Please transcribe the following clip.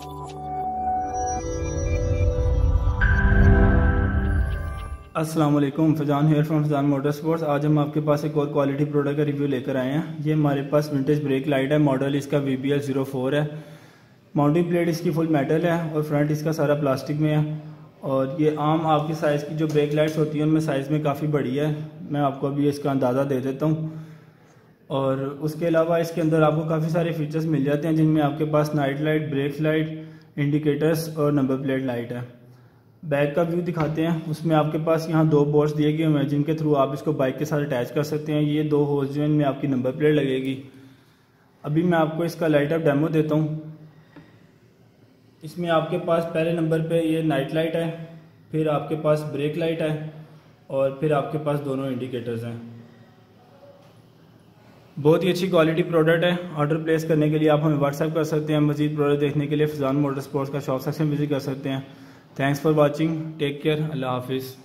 अस्सलाम वालेकुम, Faizan here from Faizan motor sports. आज हम आपके पास एक और क्वालिटी प्रोडक्ट का रिव्यू लेकर आए हैं। ये हमारे पास विंटेज ब्रेक लाइट है। मॉडल इसका VBL04 है। माउंटिंग प्लेट इसकी फुल मेटल है और फ्रंट इसका सारा प्लास्टिक में है। और ये आम आपकी साइज़ की जो ब्रेक लाइट्स होती हैं उनमें साइज़ में काफ़ी बड़ी है। मैं आपको अभी इसका अंदाज़ा दे देता हूँ। और उसके अलावा इसके अंदर आपको काफ़ी सारे फीचर्स मिल जाते हैं, जिनमें आपके पास night light, brake light, indicators और नंबर प्लेट लाइट है। बैक का व्यू दिखाते हैं। उसमें आपके पास यहाँ 2 बोर्ड्स दिए गए हुए हैं, जिनके थ्रू आप इसको बाइक के साथ अटैच कर सकते हैं। ये 2 होल्स जो हैं इनमें आपकी नंबर प्लेट लगेगी। अभी मैं आपको इसका लाइट अप डेमो देता हूँ। इसमें आपके पास पहले नंबर पे ये नाइट लाइट है, फिर आपके पास ब्रेक लाइट है और फिर आपके पास दोनों इंडिकेटर्स हैं। बहुत ही अच्छी क्वालिटी प्रोडक्ट है। ऑर्डर प्लेस करने के लिए आप हमें व्हाट्सएप कर सकते हैं। मजीद प्रोडक्ट देखने के लिए फैजान मोटर स्पोर्ट्स का शॉप सेक्शन विजिट कर सकते हैं। Thanks for watching, take care, अल्लाह हाफिज़।